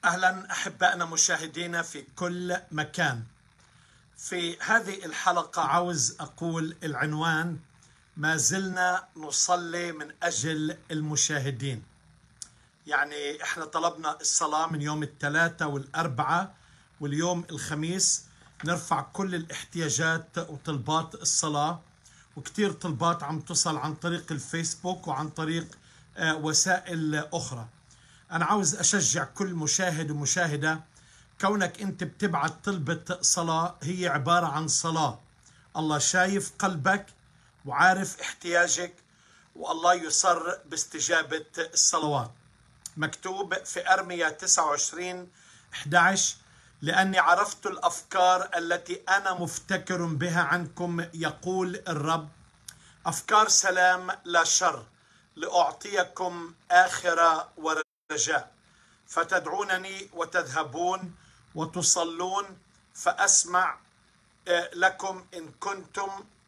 أهلا أحبائنا مشاهدينا في كل مكان. في هذه الحلقة عاوز أقول العنوان: ما زلنا نصلي من أجل المشاهدين. يعني إحنا طلبنا الصلاة من يوم الثلاثاء والأربعاء واليوم الخميس، نرفع كل الاحتياجات وطلبات الصلاة، وكتير طلبات عم تصل عن طريق الفيسبوك وعن طريق وسائل أخرى. أنا عاوز أشجع كل مشاهد ومشاهدة، كونك أنت بتبعت طلبة صلاة هي عبارة عن صلاة. الله شايف قلبك وعارف احتياجك، والله يصر باستجابة الصلوات. مكتوب في أرميا 29:11: لأني عرفت الأفكار التي أنا مفتكر بها عنكم، يقول الرب، أفكار سلام لا شر، لأعطيكم آخرة ورجاء. فتدعونني وتذهبون وتصلون فأسمع لكم إن كنتم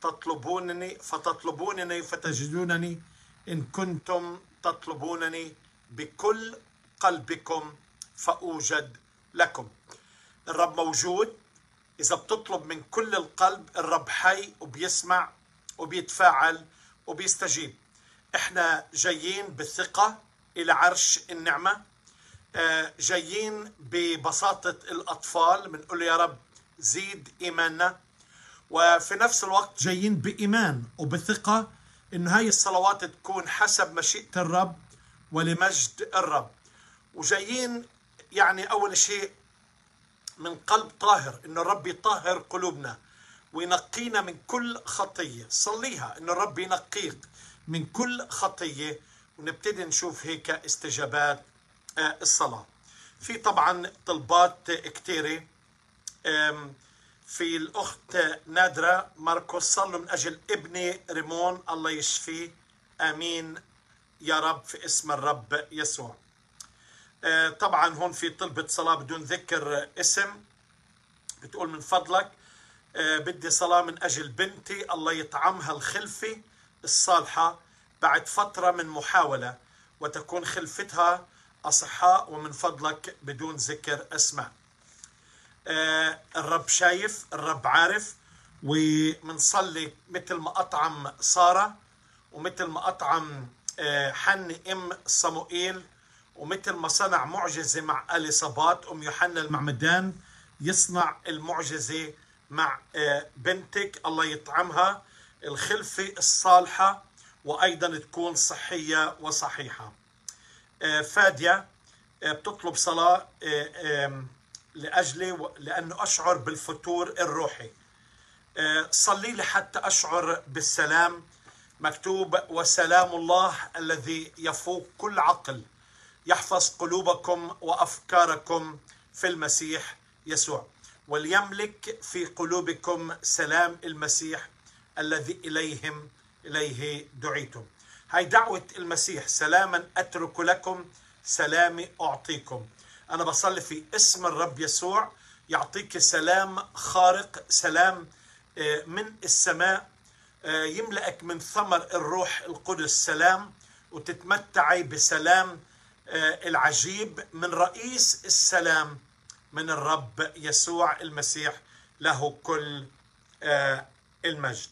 فتطلبونني فتجدونني إن كنتم تطلبونني بكل قلبكم فأوجد لكم. الرب موجود. إذا بتطلب من كل القلب، الرب حي وبيسمع وبيتفاعل وبيستجيب. احنا جايين بالثقة إلى عرش النعمة، جايين ببساطة الأطفال، بنقول يا رب زيد إيماننا، وفي نفس الوقت جايين بإيمان وبثقة إنه هاي الصلوات تكون حسب مشيئة الرب ولمجد الرب. وجايين يعني أول شيء من قلب طاهر، إنه الرب يطهر قلوبنا وينقينا من كل خطية. صليها إنه الرب ينقيك من كل خطية، ونبتدي نشوف هيك استجابات الصلاة. في طبعا طلبات كتيرة. في الأخت نادرة ماركوس: صلوا من أجل ابني ريمون، الله يشفيه، آمين يا رب في اسم الرب يسوع. طبعا هون في طلبة صلاة بدون ذكر اسم، بتقول من فضلك بدي صلاة من أجل بنتي، الله يطعمها الخلفة الصالحة بعد فترة من محاولة، وتكون خلفتها أصحاء، ومن فضلك بدون ذكر أسماء. الرب شايف، الرب عارف، ومنصلي مثل ما أطعم سارة، ومثل ما أطعم حني أم صموئيل، ومثل ما صنع معجزة مع اليصابات أم يوحنا المعمدان، يصنع المعجزة مع بنتك. الله يطعمها الخلفة الصالحة، وأيضا تكون صحية وصحيحة. فادية بتطلب صلاة لأجلي لأنه أشعر بالفتور الروحي. صلي لي حتى أشعر بالسلام. مكتوب: وسلام الله الذي يفوق كل عقل يحفظ قلوبكم وأفكاركم في المسيح يسوع، وليملك في قلوبكم سلام المسيح الذي إليه دعيتم. هاي دعوة المسيح: سلاما أترك لكم، سلامي أعطيكم. أنا بصلي في اسم الرب يسوع يعطيك سلام خارق، سلام من السماء، يملأك من ثمر الروح القدس سلام، وتتمتعي بسلام العجيب من رئيس السلام، من الرب يسوع المسيح، له كل المجد.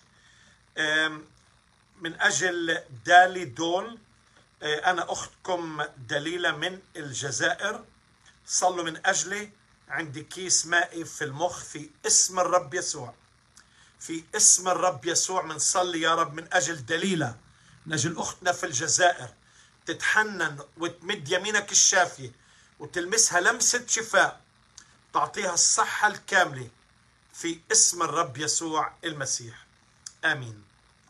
من أجل دالي دول، أنا أختكم دليلة من الجزائر، صلوا من أجلي، عندي كيس مائي في المخ، في اسم الرب يسوع، في اسم الرب يسوع منصلي يا رب من أجل دليلة، من أجل أختنا في الجزائر، تتحنن وتمد يمينك الشافية وتلمسها لمسة شفاء، تعطيها الصحة الكاملة في اسم الرب يسوع المسيح، آمين.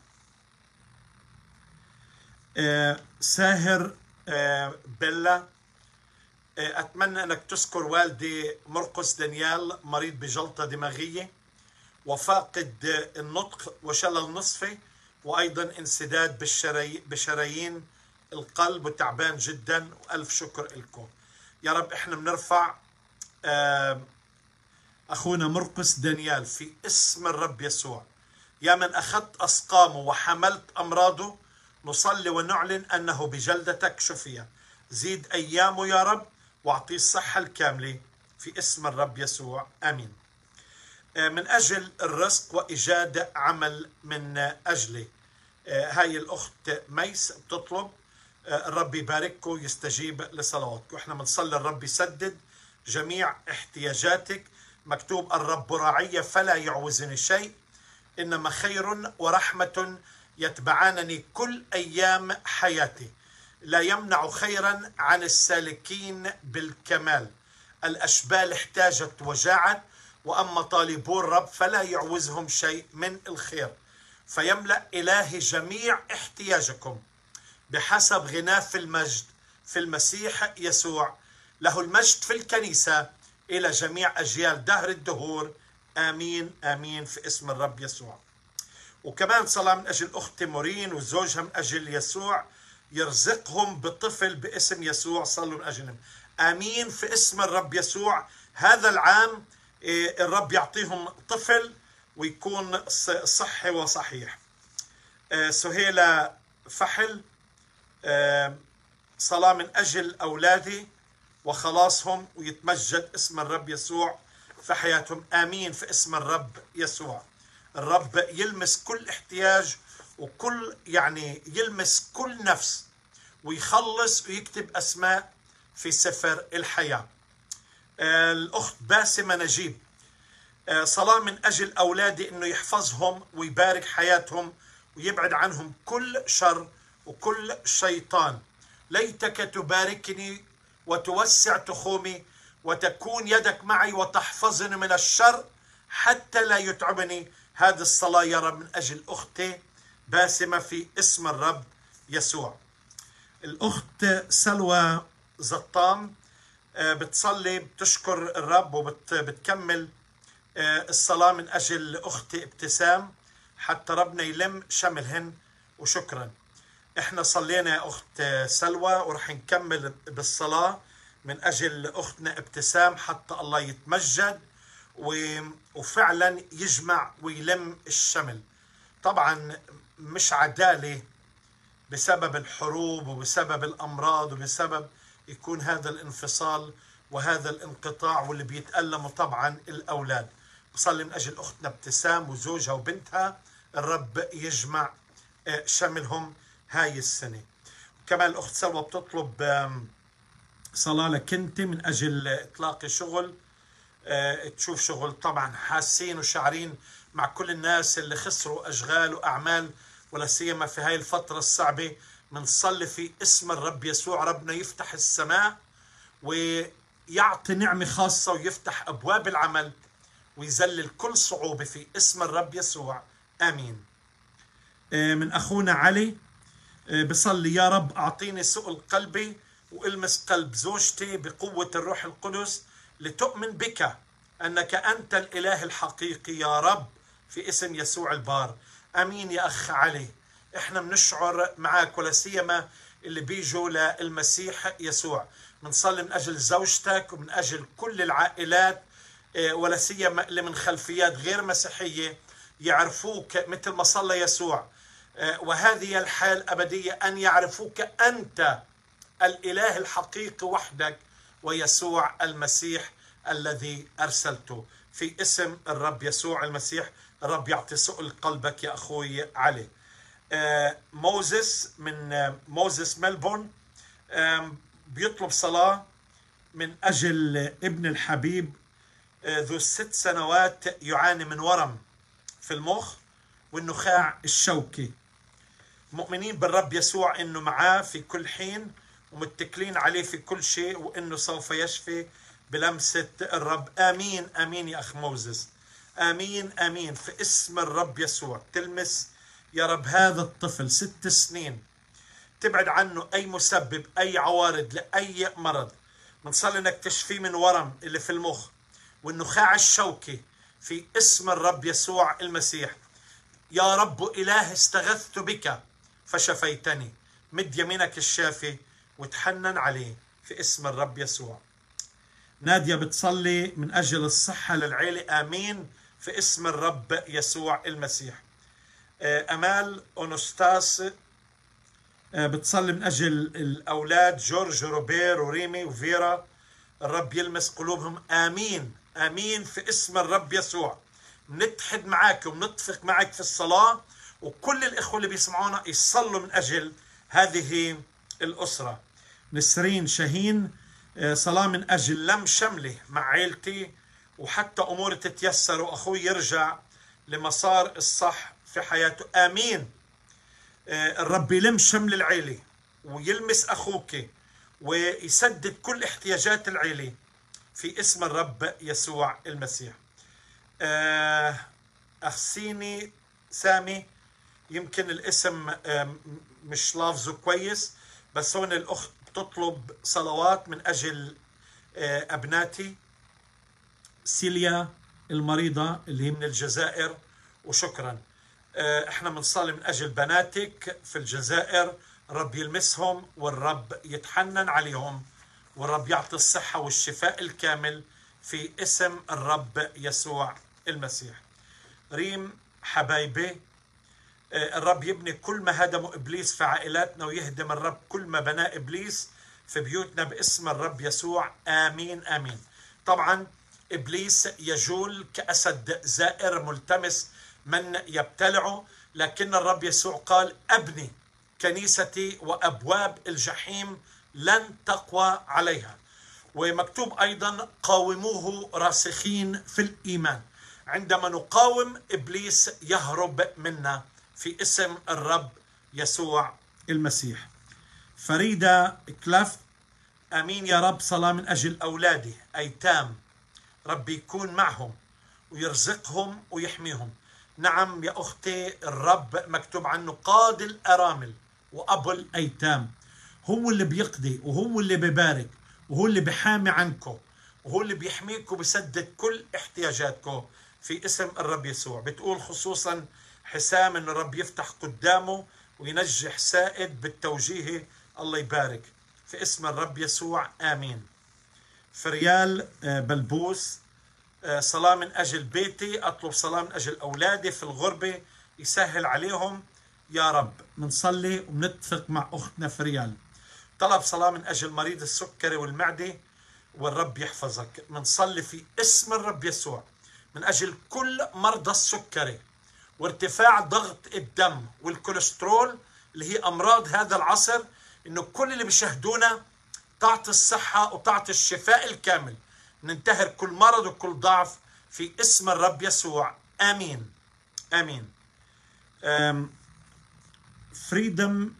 ساهر بيلا: أتمنى أنك تذكر والدي مرقس دانيال، مريض بجلطة دماغية وفاقد النطق وشلل نصفي، وأيضا انسداد بشرايين القلب، وتعبان جدا، وألف شكر لكم يا رب. احنا بنرفع أخونا مرقس دانيال في اسم الرب يسوع، يا من أخذت أسقامه وحملت أمراضه، نصلي ونعلن أنه بجلدتك شفي. زيد أيامه يا رب، واعطيه الصحة الكاملة في اسم الرب يسوع، آمين. من أجل الرزق وإيجاد عمل من أجله، هاي الأخت ميس بتطلب الرب يبارككم يستجيب لصلواتكم. احنا بنصلي الرب يسدد جميع احتياجاتك. مكتوب الرب راعي فلا يعوزني شيء، إنما خير ورحمة يتبعانني كل أيام حياتي، لا يمنع خيرا عن السالكين بالكمال. الأشبال احتاجت وجاعت، وأما طالبو الرب فلا يعوزهم شيء من الخير. فيملأ إلهي جميع احتياجكم بحسب غناه في المجد في المسيح يسوع. له المجد في الكنيسة إلى جميع أجيال دهر الدهور، آمين آمين في اسم الرب يسوع. وكمان صلاة من أجل أخت مورين وزوجها من أجل يسوع يرزقهم بطفل باسم يسوع، صلوا من أجلهم، آمين في اسم الرب يسوع. هذا العام الرب يعطيهم طفل ويكون صحي وصحيح. سهيلة فحل، صلاة من أجل أولادي وخلاصهم ويتمجد اسم الرب يسوع في حياتهم، آمين في اسم الرب يسوع. الرب يلمس كل احتياج وكل يلمس كل نفس ويخلص ويكتب أسماء في سفر الحياة. الأخت باسمة نجيب، صلاة من أجل أولادي إنه يحفظهم ويبارك حياتهم ويبعد عنهم كل شر وكل شيطان. ليتك تباركني وتوسع تخومي وتكون يدك معي وتحفظني من الشر حتى لا يتعبني. هذه الصلاة يا رب من أجل أختي باسمة في اسم الرب يسوع. الأخت سلوى زطام بتصلي بتشكر الرب وبتكمل الصلاة من أجل أختي ابتسام حتى ربنا يلم شملهن، وشكرا. احنا صلينا يا أخت سلوى ورح نكمل بالصلاة من أجل أختنا ابتسام حتى الله يتمجد وفعلا يجمع ويلم الشمل. طبعا مش عدالة بسبب الحروب وبسبب الأمراض وبسبب يكون هذا الانفصال وهذا الانقطاع، واللي بيتألموا طبعا الأولاد. بصلي من أجل أختنا ابتسام وزوجها وبنتها، الرب يجمع شملهم هاي السنة. كمان الأخت سلوى بتطلب صلاة لكنت من أجل إطلاق شغل، تشوف شغل. طبعا حاسين وشعرين مع كل الناس اللي خسروا أشغال وأعمال، ولا سيما في هاي الفترة الصعبة. منصلي في اسم الرب يسوع ربنا يفتح السماء ويعطي نعمة خاصة ويفتح أبواب العمل ويذلل كل صعوبة في اسم الرب يسوع، آمين. من أخونا علي بصلي يا رب أعطيني سؤل قلبي وإلمس قلب زوجتي بقوة الروح القدس لتؤمن بك أنك أنت الإله الحقيقي يا رب في اسم يسوع البار، آمين. يا أخ علي إحنا بنشعر معك ولا سيما اللي بيجوا للمسيح يسوع. بنصلي من أجل زوجتك ومن أجل كل العائلات ولا سيما اللي من خلفيات غير مسيحية يعرفوك مثل ما صلى يسوع، وهذه الحياة الأبدية أن يعرفوك أنت الإله الحقيقي وحدك ويسوع المسيح الذي أرسلته في اسم الرب يسوع المسيح. الرب يعطي سؤل قلبك يا أخوي علي. موزس من موزس ملبون بيطلب صلاة من أجل ابن الحبيب ذو 6 سنوات يعاني من ورم في المخ والنخاع الشوكي. مؤمنين بالرب يسوع إنه معاه في كل حين ومتكلين عليه في كل شيء وإنه سوف يشفي بلمسة الرب، آمين آمين يا أخ موزس، آمين آمين في اسم الرب يسوع. تلمس يا رب هذا الطفل 6 سنين، تبعد عنه أي مسبب أي عوارض لأي مرض. بنصلي إنك تشفيه من ورم اللي في المخ والنخاع الشوكي في اسم الرب يسوع المسيح. يا رب إله استغثت بك فشفيتني، مد يمينك الشافي وتحنن عليه في اسم الرب يسوع. نادية بتصلي من أجل الصحة للعيلة، آمين في اسم الرب يسوع المسيح. أمال أونستاس بتصلي من أجل الأولاد جورج وروبير وريمي وفيرا الرب يلمس قلوبهم. آمين آمين في اسم الرب يسوع. نتحد معك ونتفق معك في الصلاة، وكل الإخوة اللي بيسمعونا يصلوا من أجل هذه الأسرة. نسرين شاهين، صلاة من أجل لم شملي مع عائلتي وحتى أموري تتيسر وأخوي يرجع لمسار الصح في حياته. آمين. الرب يلم شمل العيلة ويلمس أخوك ويسدد كل احتياجات العيلة في اسم الرب يسوع المسيح. أخسيني سامي، يمكن الاسم مش لافظه كويس، بس هون الأخت بتطلب صلوات من أجل أبناتي سيليا المريضة اللي هي من الجزائر، وشكرا. احنا بنصلي من أجل بناتك في الجزائر، الرب يلمسهم والرب يتحنن عليهم والرب يعطي الصحة والشفاء الكامل في اسم الرب يسوع المسيح. ريم حبايبي، الرب يبني كل ما هدمه إبليس في عائلاتنا، ويهدم الرب كل ما بناه إبليس في بيوتنا باسم الرب يسوع. آمين آمين. طبعا إبليس يجول كأسد زائر ملتمس من يبتلعه، لكن الرب يسوع قال أبني كنيستي وأبواب الجحيم لن تقوى عليها. ومكتوب أيضا قاوموه راسخين في الإيمان. عندما نقاوم إبليس يهرب منا في اسم الرب يسوع المسيح. فريدة كلاف، آمين يا رب. صلاة من أجل أولادي أيتام، ربي يكون معهم ويرزقهم ويحميهم. نعم يا أختي، الرب مكتوب عنه قاضي الأرامل وأبو الأيتام، هو اللي بيقضي وهو اللي بيبارك وهو اللي بيحامي عنكم وهو اللي بيحميكم وبيسدد كل احتياجاتكم في اسم الرب يسوع. بتقول خصوصا حسام أن الرب يفتح قدامه وينجح سائد بالتوجيه، الله يبارك في اسم الرب يسوع. آمين. فريال بلبوس، صلاة من أجل بيتي، أطلب صلاة من أجل أولادي في الغربة يسهل عليهم يا رب. منصلي ومنتفق مع أختنا فريال. طلب صلاة من أجل مريض السكري والمعدة والرب يحفظك. منصلي في اسم الرب يسوع من أجل كل مرضى السكري وارتفاع ضغط الدم والكوليسترول اللي هي أمراض هذا العصر، إنه كل اللي بيشاهدونا تعطي الصحة وتعطي الشفاء الكامل، ننتهر كل مرض وكل ضعف في اسم الرب يسوع. آمين آمين. فريدم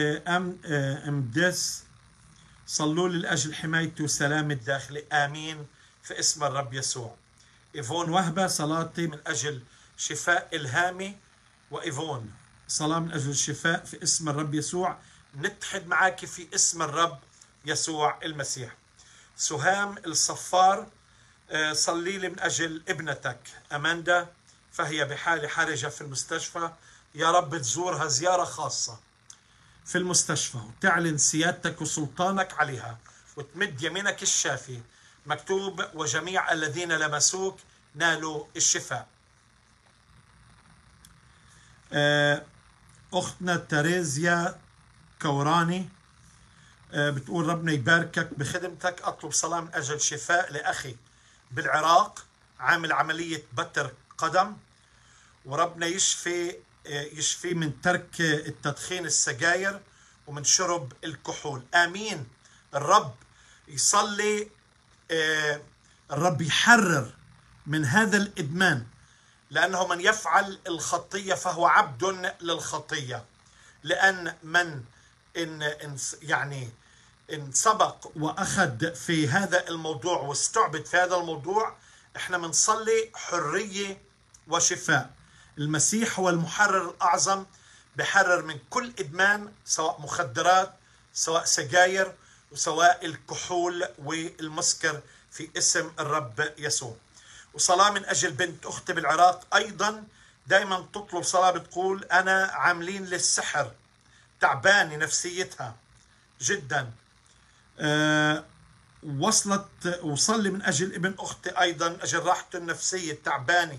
أمدس، صلوا لي لأجل حمايتي وسلامي الداخلي. آمين في اسم الرب يسوع. إيفون وهبة، صلاتي من أجل شفاء إلهامي وإيفون، صلاة من أجل الشفاء في اسم الرب يسوع. نتحد معك في اسم الرب يسوع المسيح. سهام الصفار، صلي لي من أجل ابنتك أماندا، فهي بحالة حرجة في المستشفى، يا رب تزورها زيارة خاصة في المستشفى وتعلن سيادتك وسلطانك عليها وتمد يمينك الشافي. مكتوب وجميع الذين لمسوك نالوا الشفاء. أختنا تريزيا كوراني بتقول ربنا يباركك بخدمتك، أطلب صلاة من أجل شفاء لأخي بالعراق عامل عملية بتر قدم، وربنا يشفي من ترك التدخين السجاير ومن شرب الكحول. آمين. الرب يصلي، الرب يحرر من هذا الإدمان، لأنه من يفعل الخطية فهو عبد للخطية، لأن من إن سبق وأخذ في هذا الموضوع واستعبد في هذا الموضوع، إحنا منصلي حرية وشفاء. المسيح هو المحرر الأعظم، بحرر من كل إدمان، سواء مخدرات سواء سجاير وسواء الكحول والمسكر في اسم الرب يسوع. وصلاة من أجل بنت أختي بالعراق أيضا، دايما تطلب صلاة بتقول أنا عاملين للسحر، تعبانة نفسيتها جدا. وصلي من أجل ابن أختي أيضا أجل راحته النفسية، تعبانة،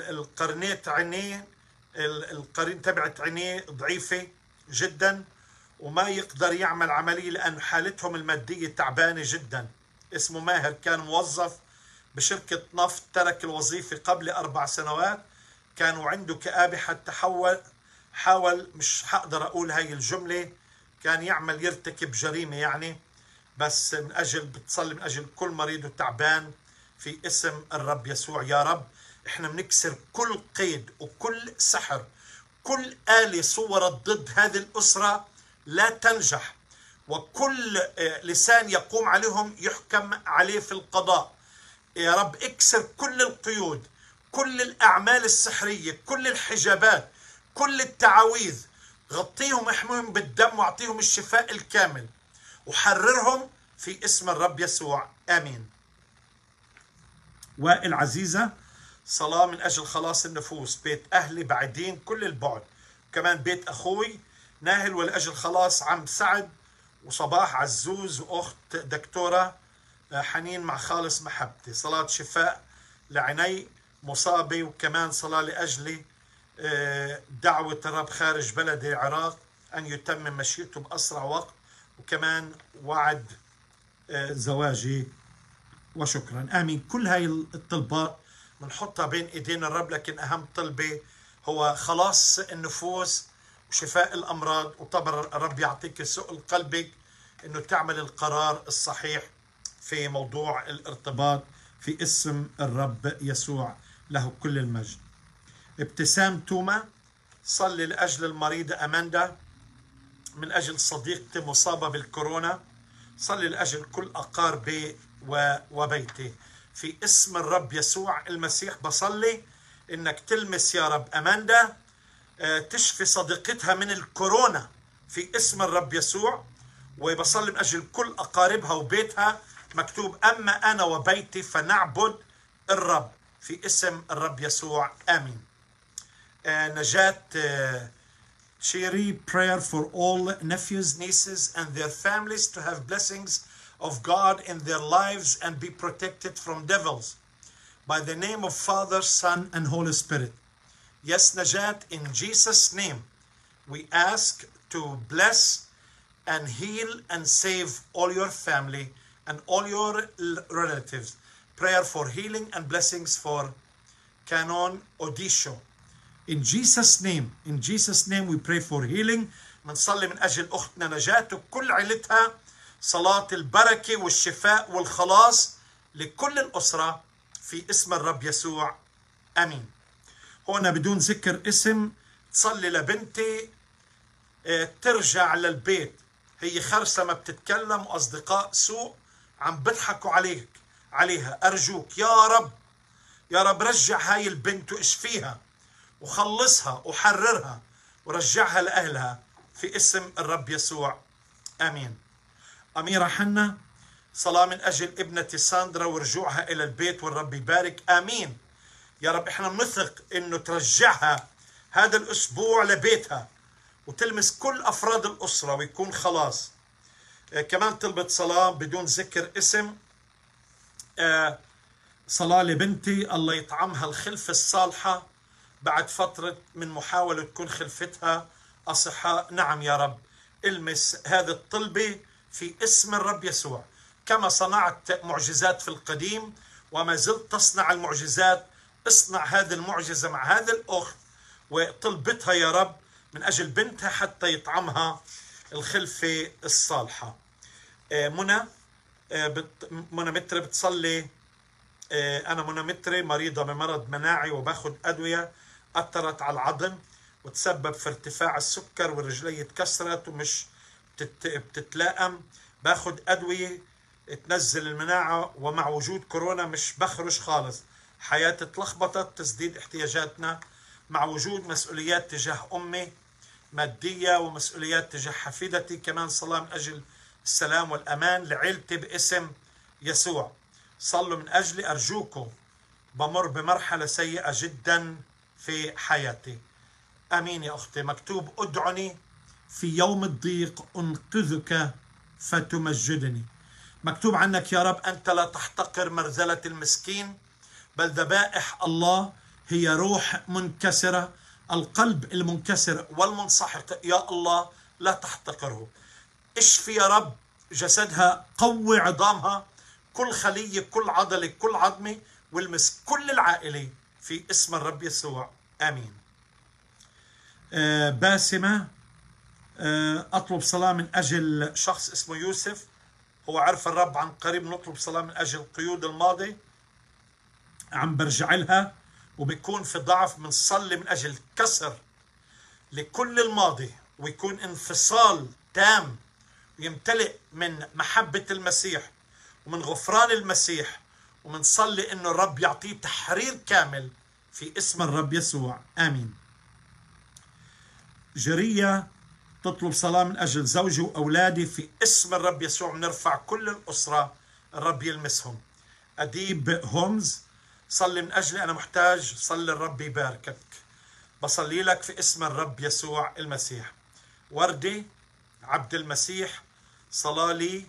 والقرنية عينيه، القرين تبعت عينيه ضعيفة جدا، وما يقدر يعمل عملية لأن حالتهم المادية تعبانة جدا. اسمه ماهر، كان موظف بشركة نفط، ترك الوظيفة قبل 4 سنوات، كانوا عنده كآبة حتى حاول مش حقدر أقول هاي الجملة، كان يعمل يرتكب جريمة يعني، بس من أجل بتصلي من أجل كل مريض وتعبان في اسم الرب يسوع. يا رب احنا بنكسر كل قيد وكل سحر، كل آلة صورت ضد هذه الأسرة لا تنجح، وكل لسان يقوم عليهم يحكم عليه في القضاء. يا رب اكسر كل القيود، كل الأعمال السحرية، كل الحجابات، كل التعاويذ، غطيهم احميهم بالدم واعطيهم الشفاء الكامل وحررهم في اسم الرب يسوع، آمين. والعزيزة، صلاة من أجل خلاص النفوس، بيت أهلي بعيدين كل البعد، كمان بيت أخوي ناهل، ولأجل خلاص عم سعد وصباح عزوز وأخت دكتورة حنين مع خالص محبتي. صلاة شفاء لعيني مصابة، وكمان صلاة لأجلي دعوة الرب خارج بلد العراق أن يتمم مشيئته بأسرع وقت، وكمان وعد زواجي، وشكرا، آمين. كل هاي الطلبات بنحطها بين إيدين الرب، لكن أهم طلبة هو خلاص النفوس وشفاء الأمراض. وطبعا الرب يعطيك سؤل قلبك أنه تعمل القرار الصحيح في موضوع الارتباط في اسم الرب يسوع، له كل المجد. ابتسام توما، صلي لأجل المريضة أماندا، من أجل صديقتي مصابة بالكورونا، صلي لأجل كل أقاربي وبيتي في اسم الرب يسوع المسيح. بصلي إنك تلمس يا رب أماندا، تشفي صديقتها من الكورونا في اسم الرب يسوع. وبصلي من أجل كل أقاربها وبيتها، مكتوب أما أنا وبيتي فنعبد الرب في اسم الرب يسوع، آمين. نجاة Cheery, prayer for all nephews, nieces and their families to have blessings of God in their lives and be protected from devils. By the name of Father, Son and Holy Spirit. Yes, Najat, in Jesus' name, we ask to bless and heal and save all your family and all your relatives. Prayer for healing and blessings for Canon Odisho. In Jesus' name we pray for healing. بنصلي من أجل أختنا نجاة وكل عيلتها، صلاة البركة والشفاء والخلاص لكل الأسرة في اسم الرب يسوع، آمين. هنا بدون ذكر اسم، تصلي لبنتي ترجع للبيت، هي خرسة ما بتتكلم وأصدقاء سوء عم بضحكوا عليها. أرجوك يا رب رجع هاي البنت واشفيها وخلصها وحررها ورجعها لأهلها في اسم الرب يسوع، آمين. أميرة حنا، صلاة من أجل ابنتي ساندرا ورجوعها إلى البيت، والرب يبارك، آمين. يا رب احنا بنثق إنه ترجعها هذا الأسبوع لبيتها وتلمس كل أفراد الأسرة ويكون خلاص. كمان طلبت صلاة بدون ذكر اسم، صلاة لبنتي الله يطعمها الخلفة الصالحة بعد فترة من محاولة تكون خلفتها أصحاء. نعم يا رب، المس هذه الطلبة في اسم الرب يسوع، كما صنعت معجزات في القديم وما زلت تصنع المعجزات، اصنع هذه المعجزة مع هذه الأخت وطلبتها يا رب من أجل بنتها حتى يطعمها الخلفة الصالحة. منى متري بتصلي، أنا منى متري مريضة بمرض مناعي وباخذ أدوية أثرت على العظم وتسبب في ارتفاع السكر ورجلي اتكسرت ومش بتتلائم، باخذ أدوية تنزل المناعة، ومع وجود كورونا مش بخرج خالص، حياتي اتلخبطت، تسديد احتياجاتنا مع وجود مسؤوليات تجاه أمي مادية ومسؤوليات تجاه حفيدتي. كمان صلاة من أجل السلام والأمان لعيلتي باسم يسوع. صلوا من أجلي أرجوكم، بمر بمرحلة سيئة جدا في حياتي، آمين يا أختي. مكتوب ادعني في يوم الضيق أنقذك فتمجدني. مكتوب عنك يا رب أنت لا تحتقر مرذلة المسكين، بل ذبائح الله هي روح منكسرة، القلب المنكسر والمنسحق يا الله لا تحتقره. اشفي يا رب جسدها، قوي عظامها، كل خلية، كل عضلة، كل عظمة، والمس كل العائلة في اسم الرب يسوع. آمين. باسمة، أطلب صلاة من أجل شخص اسمه يوسف، هو عرف الرب عن قريب، نطلب صلاة من أجل القيود الماضي عم برجع لها وبيكون في ضعف، بنصلي من أجل كسر لكل الماضي ويكون انفصال تام ويمتلئ من محبة المسيح ومن غفران المسيح، ومنصلي إنه الرب يعطيه تحرير كامل في اسم الرب يسوع. آمين. جرية تطلب صلاة من أجل زوجي وأولادي في اسم الرب يسوع، بنرفع كل الأسرة الرب يلمسهم. أديب هومز، صلي من أجلي أنا محتاج، صلي الرب يباركك، بصلي لك في اسم الرب يسوع المسيح. وردي عبد المسيح، صلاة لي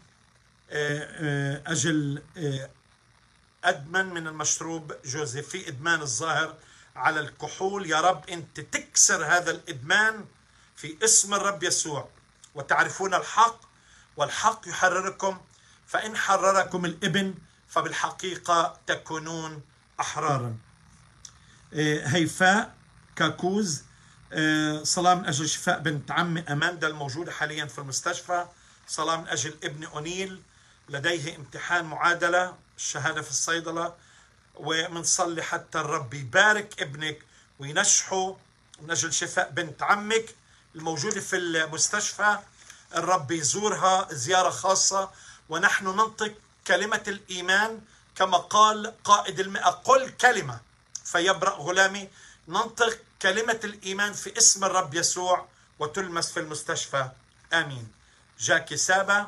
أجل أدمن من المشروب جوزي، في إدمان الظاهر على الكحول، يا رب أنت تكسر هذا الإدمان في اسم الرب يسوع، وتعرفون الحق والحق يحرركم، فإن حرركم الابن فبالحقيقة تكونون أحرارا. هيفاء كاكوز، صلاة من أجل شفاء بنت عمي أماندا الموجودة حاليا في المستشفى، صلاة من أجل ابن أنيل لديه امتحان معادلة الشهادة في الصيدلة، ومنصلي حتى الرب يبارك ابنك وينجحه، من أجل شفاء بنت عمك الموجودة في المستشفى، الرب يزورها زيارة خاصة، ونحن ننطق كلمة الإيمان كما قال قائد المئة، قل كلمة فيبرأ غلامي. ننطق كلمة الإيمان في اسم الرب يسوع وتلمس في المستشفى. آمين. جاكي سابا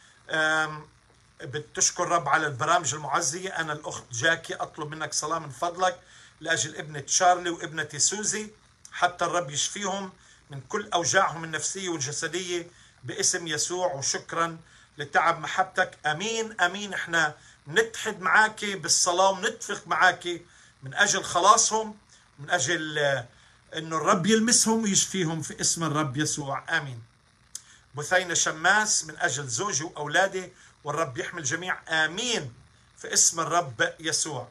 بتشكر الرب على البرامج المعزية. أنا الأخت جاكي أطلب منك صلاة من فضلك لأجل ابنة شارلي وابنتي سوزي، حتى الرب يشفيهم من كل أوجاعهم النفسية والجسدية باسم يسوع، وشكرا لتعب محبتك. أمين أمين. إحنا نتحد معاك بالصلاة ونتفق معاك من أجل خلاصهم، من أجل أنه الرب يلمسهم ويشفيهم في اسم الرب يسوع. آمين. بثينة شماس، من أجل زوجي وأولادي والرب يحمل جميع. آمين في اسم الرب يسوع.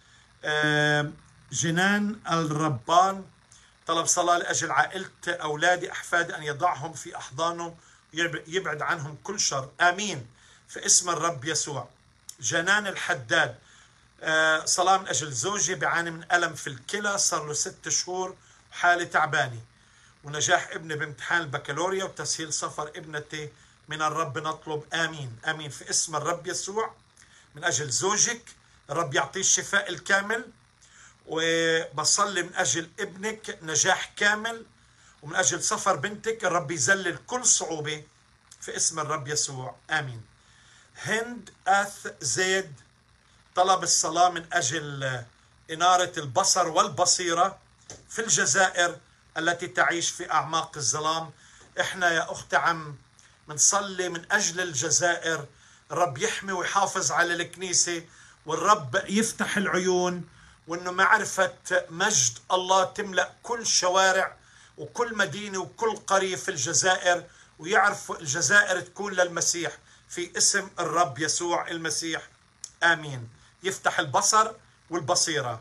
جنان الربان طلب صلاة لأجل عائلة أولادي أحفادي أن يضعهم في أحضانه يبعد عنهم كل شر. آمين في اسم الرب يسوع. جنان الحداد، صلاة من أجل زوجي بيعاني من ألم في الكلى صار له 6 شهور وحالة تعبانة، ونجاح ابني بامتحان البكالوريا وتسهيل سفر ابنتي من الرب نطلب. آمين آمين في اسم الرب يسوع. من أجل زوجك الرب يعطيه الشفاء الكامل، وبصلي من أجل ابنك نجاح كامل، ومن أجل سفر بنتك الرب يذلل كل صعوبة في اسم الرب يسوع. آمين. هند أث زيد طلب الصلاة من أجل إنارة البصر والبصيرة في الجزائر التي تعيش في أعماق الظلام. إحنا يا أخت عم منصلي من أجل الجزائر، الرب يحمي ويحافظ على الكنيسة، والرب يفتح العيون، وأنه معرفة مجد الله تملأ كل شوارع وكل مدينة وكل قرية في الجزائر، ويعرف الجزائر تكون للمسيح في اسم الرب يسوع المسيح. آمين. يفتح البصر والبصيرة.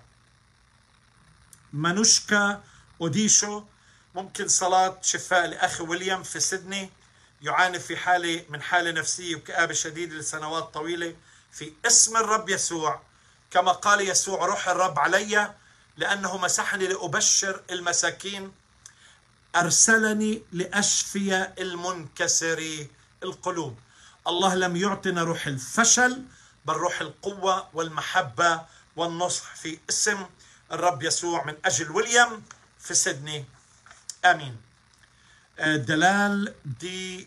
منوشكا أوديشو، ممكن صلاة شفاء لأخي ويليام في سيدني، يعاني في حالة نفسية وكآبة شديدة لسنوات طويلة في اسم الرب يسوع. كما قال يسوع روح الرب علي لأنه مسحني لأبشر المساكين، أرسلني لأشفي المنكسري القلوب. الله لم يعطنا روح الفشل بل روح القوة والمحبة والنصح في اسم الرب يسوع. من أجل ويليام في سيدني. آمين. دلال دي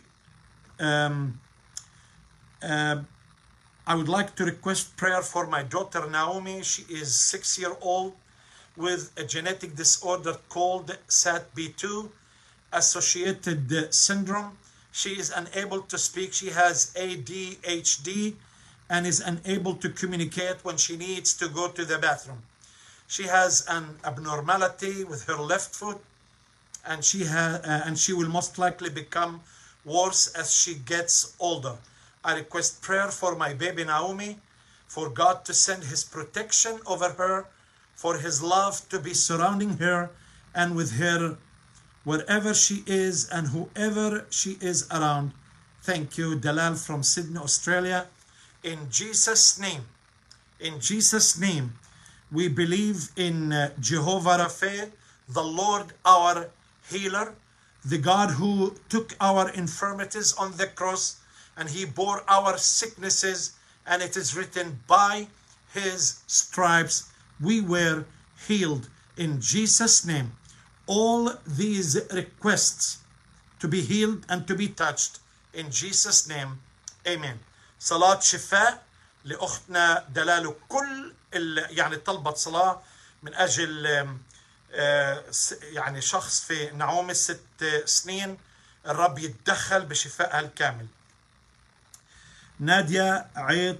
I would like to request prayer for my daughter Naomi. She is 6-year-old with a genetic disorder called SATB2 associated syndrome. She is unable to speak. She has ADHD and is unable to communicate when she needs to go to the bathroom. She has an abnormality with her left foot and she will most likely become worse as she gets older. I request prayer for my baby Naomi, for God to send his protection over her, for his love to be surrounding her and with her wherever she is and whoever she is around. Thank you. Dalal from Sydney, Australia. In Jesus' name, we believe in Jehovah Rapha, the Lord our healer, the God who took our infirmities on the cross and he bore our sicknesses, and it is written, by his stripes we were healed. In Jesus' name, all these requests to be healed and to be touched, in Jesus' name, amen. صلاة شفاء لأختنا دلال. كل يعني طلبت صلاة من أجل يعني شخص في نعومي 6 سنين، الرب يتدخل بشفائها الكامل. نادية عيط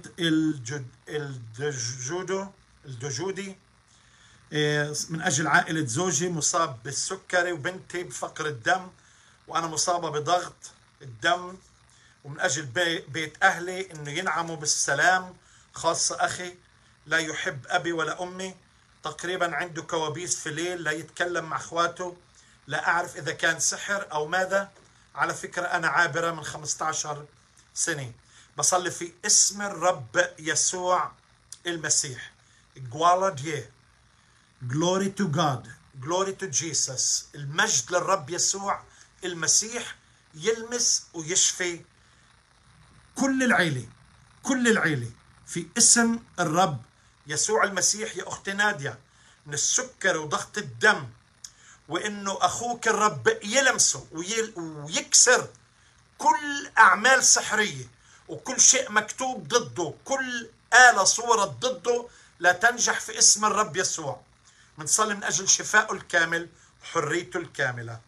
الدجودي من أجل عائلة زوجي مصاب بالسكري وبنتي بفقر الدم وأنا مصابة بضغط الدم، ومن أجل بيت أهلي إنه ينعموا بالسلام، خاصة أخي لا يحب أبي ولا أمي، تقريبا عنده كوابيس في الليل، لا يتكلم مع أخواته، لا أعرف إذا كان سحر أو ماذا. على فكرة أنا عابرة من 15 سنة. بصلي في اسم الرب يسوع المسيح. Glory to God, glory to Jesus. المجد للرب يسوع المسيح يلمس ويشفي كل العيلة في اسم الرب يسوع المسيح. يا أختي نادية، من السكر وضغط الدم، وإنه أخوك الرب يلمسه ويكسر كل أعمال سحرية وكل شيء مكتوب ضده، كل آلة صورت ضده لا تنجح في اسم الرب يسوع. بنصلي من أجل شفائه الكامل وحريته الكاملة.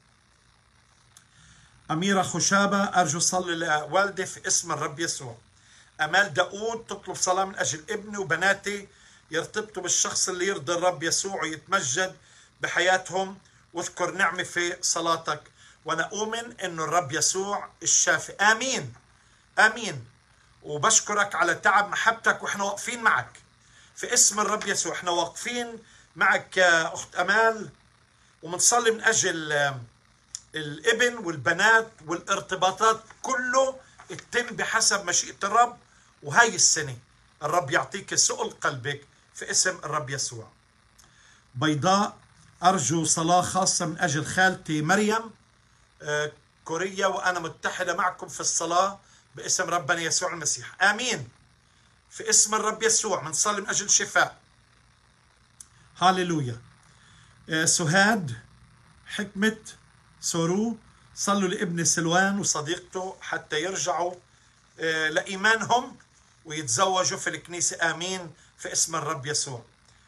أميرة خشابة، أرجو صلي لوالدي في اسم الرب يسوع. أمال داود تطلب صلاة من أجل ابني وبناتي يرتبطوا بالشخص اللي يرضي الرب يسوع ويتمجد بحياتهم، واذكر نعمة في صلاتك وأنا أؤمن إنه الرب يسوع الشافي. آمين آمين. وبشكرك على تعب محبتك، وإحنا واقفين معك في اسم الرب يسوع. إحنا واقفين معك يا أخت أمال، ومنصلي من أجل الابن والبنات والارتباطات كله يتم بحسب مشيئة الرب، وهاي السنة الرب يعطيك سؤل قلبك في اسم الرب يسوع. بيضاء، أرجو صلاة خاصة من أجل خالتي مريم كوريا، وأنا متحدة معكم في الصلاة باسم ربنا يسوع المسيح. آمين. في اسم الرب يسوع منصلي من أجل شفاء. هاليلويا. سهاد حكمة سورو، صلوا لابن سلوان وصديقته حتى يرجعوا لإيمانهم ويتزوجوا في الكنيسة. آمين في اسم الرب يسوع.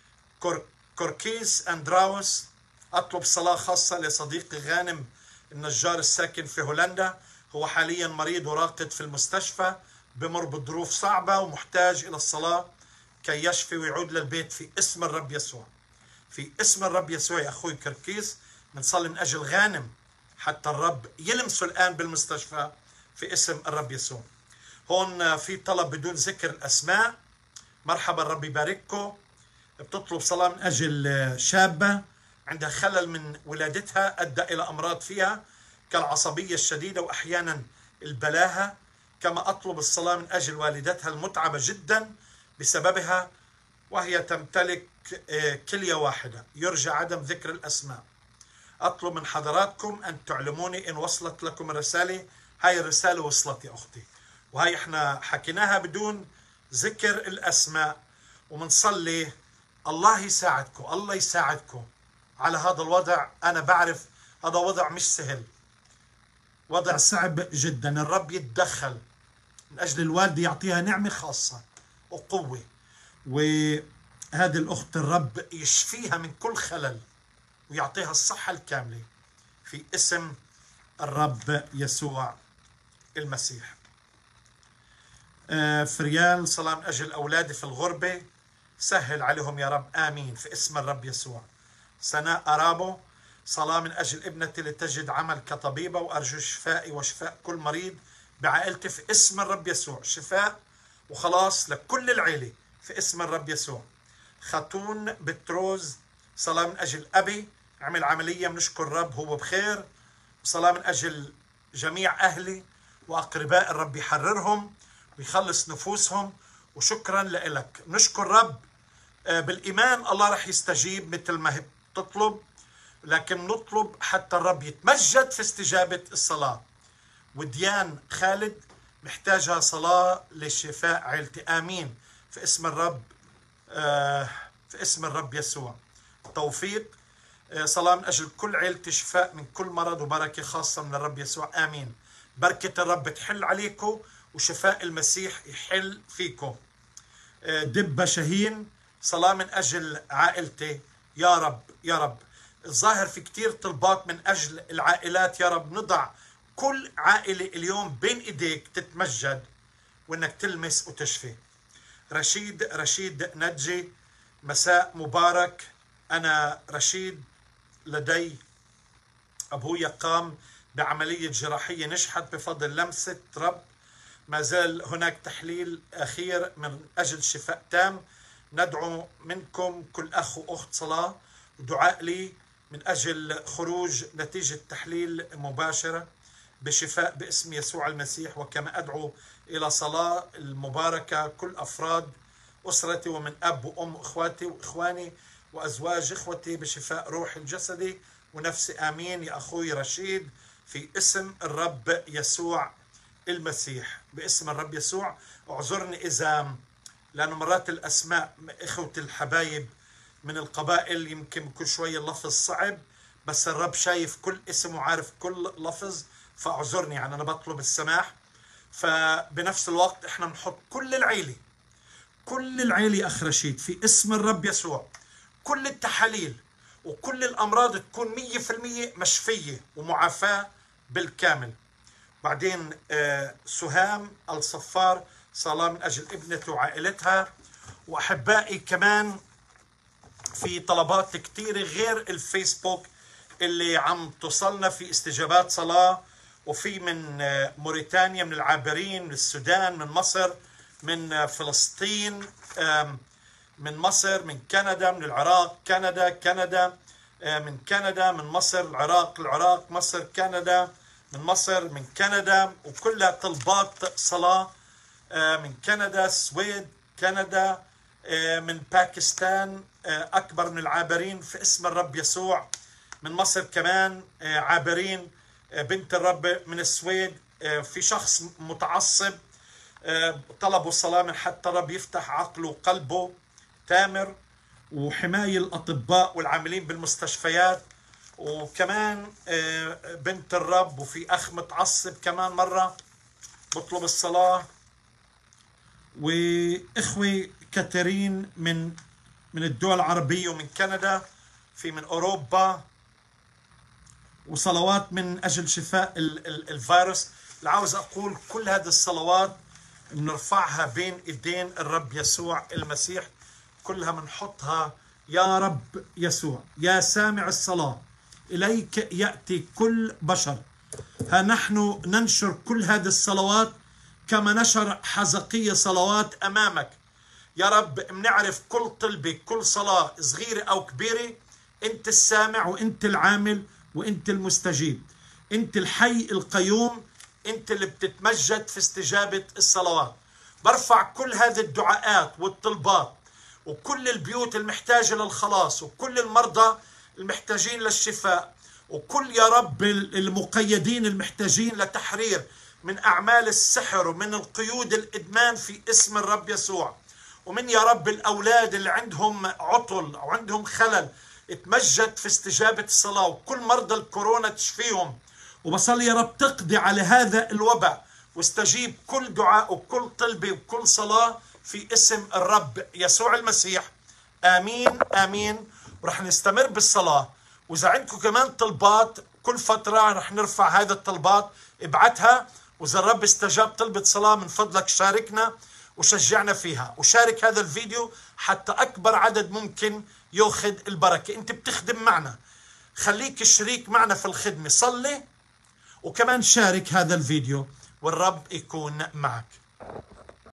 كوركيس أندراوس، أطلب صلاة خاصة لصديقي غانم النجار الساكن في هولندا، هو حاليا مريض وراقد في المستشفى، بمر بظروف صعبة ومحتاج إلى الصلاة كي يشفي ويعود للبيت في اسم الرب يسوع. في اسم الرب يسوع يا أخوي كركيس، بنصلي من أجل غانم حتى الرب يلمسه الآن بالمستشفى في اسم الرب يسوع. هون في طلب بدون ذكر الأسماء. مرحبا، الرب يبارككم. بتطلب صلاة من أجل شابة عندها خلل من ولادتها أدى إلى أمراض فيها كالعصبية الشديدة وأحيانا البلاهة. كما أطلب الصلاة من أجل والدتها المتعبة جدا بسببها وهي تمتلك كلية واحدة، يرجى عدم ذكر الأسماء. أطلب من حضراتكم أن تعلموني إن وصلت لكم الرسالة. هاي الرسالة وصلت يا أختي، وهي إحنا حكيناها بدون ذكر الأسماء، ومنصلي الله يساعدكم، الله يساعدكم على هذا الوضع. أنا بعرف هذا وضع مش سهل، وضع صعب جدا. الرب يتدخل من أجل الوالدة، يعطيها نعمة خاصة وقوة، وهذه الأخت الرب يشفيها من كل خلل ويعطيها الصحة الكاملة في اسم الرب يسوع المسيح. فريال، صلاة من أجل أولادي في الغربة، سهل عليهم يا رب. آمين في اسم الرب يسوع. سناء أرابو، صلاة من أجل ابنتي لتجد عمل كطبيبة، وأرجو شفائي وشفاء كل مريض بعائلتي في اسم الرب يسوع. شفاء وخلاص لكل العيلة في اسم الرب يسوع. خاتون بتروز، صلاة من أجل أبي، عمل عملية، بنشكر الرب هو بخير. صلاة من أجل جميع أهلي وأقرباء، الرب يحررهم ويخلص نفوسهم. وشكرا لك، نشكر الرب بالإيمان الله رح يستجيب مثل ما تطلب، لكن نطلب حتى الرب يتمجد في استجابة الصلاة. وديان خالد محتاجة صلاة لشفاء عيلتي، آمين في اسم الرب، في اسم الرب يسوع. توفيق، صلاة من أجل كل عيلتي، شفاء من كل مرض وبركة خاصة من الرب يسوع، آمين. بركة الرب تحل عليكم وشفاء المسيح يحل فيكم. دبة شاهين، صلاة من أجل عائلتي يا رب يا رب. الظاهر في كتير طلبات من أجل العائلات يا رب، نضع كل عائلة اليوم بين إيديك تتمجد وإنك تلمس وتشفي. رشيد نجي، مساء مبارك. أنا رشيد، لدي أبويا قام بعملية جراحية نجحت بفضل لمسة رب. ما زال هناك تحليل أخير من أجل شفاء تام. ندعو منكم كل أخ وأخت صلاة ودعاء لي من أجل خروج نتيجة تحليل مباشرة بشفاء باسم يسوع المسيح. وكما أدعو إلى صلاة المباركة كل أفراد أسرتي ومن أب وأم إخواتي وإخواني وأزواج إخوتي بشفاء روحي الجسدي ونفسي، آمين يا أخوي رشيد في اسم الرب يسوع المسيح. باسم الرب يسوع. اعذرني إذا، لأنه مرات الأسماء إخوتي الحبايب من القبائل يمكن كل شوية اللفظ صعب، بس الرب شايف كل اسم وعارف كل لفظ، فاعذرني يعني، أنا بطلب السماح. فبنفس الوقت إحنا بنحط كل العيلة أخ رشيد في اسم الرب يسوع، كل التحاليل وكل الأمراض تكون 100% مشفية ومعافاة بالكامل. بعدين سهام الصفار، صلاة من أجل ابنته وعائلتها. وأحبائي كمان في طلبات كتيرة غير الفيسبوك اللي عم توصلنا في استجابات صلاة، وفي من موريتانيا، من العابرين، من السودان، من مصر، من فلسطين، من مصر، من كندا، من العراق، كندا، من كندا، من مصر، العراق، مصر، كندا، من مصر، من كندا، وكلها طلبات صلاة. من كندا، السويد، كندا، من باكستان، أكبر من العابرين في اسم الرب يسوع. من مصر كمان عابرين، بنت الرب من السويد. في شخص متعصب طلبوا صلاة من حتى الرب يفتح عقله وقلبه، تامر، وحماية الأطباء والعاملين بالمستشفيات. وكمان بنت الرب، وفي أخ متعصب كمان مرة بطلب الصلاة. وإخوة كثيرين من الدول العربية ومن كندا، في من أوروبا، وصلوات من أجل شفاء الفيروس. عاوز أقول كل هذه الصلوات بنرفعها بين إيدين الرب يسوع المسيح، كلها بنحطها يا رب يسوع، يا سامع الصلاة، إليك يأتي كل بشر. ها نحن ننشر كل هذه الصلوات كما نشر حزقية صلوات أمامك يا رب. بنعرف كل طلبة، كل صلاة صغيرة أو كبيرة، أنت السامع وأنت العامل وأنت المستجيب، أنت الحي القيوم، أنت اللي بتتمجد في استجابة الصلوات. برفع كل هذه الدعاءات والطلبات وكل البيوت المحتاجة للخلاص وكل المرضى المحتاجين للشفاء وكل يا رب المقيدين المحتاجين لتحرير من أعمال السحر ومن القيود الإدمان في اسم الرب يسوع، ومن يا رب الأولاد اللي عندهم عطل أو عندهم خلل، اتمجد في استجابة الصلاة، وكل مرضى الكورونا تشفيهم. وبصلي يا رب تقضي على هذا الوباء واستجيب كل دعاء وكل طلبة وكل صلاة في اسم الرب يسوع المسيح، آمين آمين. ورح نستمر بالصلاة، وإذا عندكم كمان طلبات كل فترة رح نرفع هذه الطلبات، ابعتها، وإذا الرب استجاب طلبة صلاة من فضلك شاركنا وشجعنا فيها، وشارك هذا الفيديو حتى أكبر عدد ممكن يأخذ البركة. أنت بتخدم معنا، خليك شريك معنا في الخدمة، صلي وكمان شارك هذا الفيديو، والرب يكون معك.